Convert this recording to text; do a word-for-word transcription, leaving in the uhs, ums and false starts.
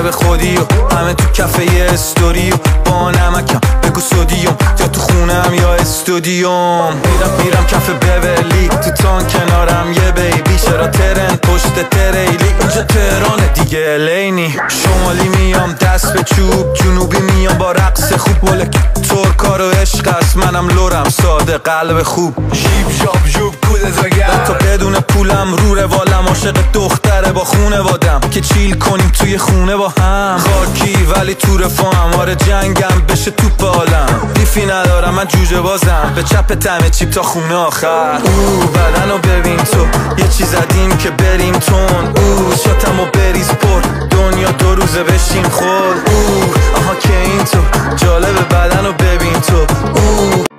به خودی و همه تو کفه یه استوری و با نمکم بگو سودیوم یا تو خونم یا استودیوم. میرم میرم کف بورلی تو تان کنارم یه بیبی، چرا ترند پشت تریلی اینجا تهرانه دیگه الینی. شمالی میام دست به چوب، جنوبی میام با رقص خوب، ولک ترکا رو عشق است منم لورم ساده قلب خوب. جیب جاب جوب کوده زگر تا بدون پولم رو روالم، عاشق دختره با خونه وادم که چیل کنیم توی خونه با هم. خاکی ولی تو رفاهم، آره جنگم بشه توپ عالم. دیفی ندارم من جوجه بازم، به چپ تمه چیپ تا خونه آخر. او بدن رو ببین تو یه چیز زدیم که بریم تون. او شاتم و بریز پر دنیا دو روزه بشیم خود. او آها که این تو جالب بدن رو ببین تو. او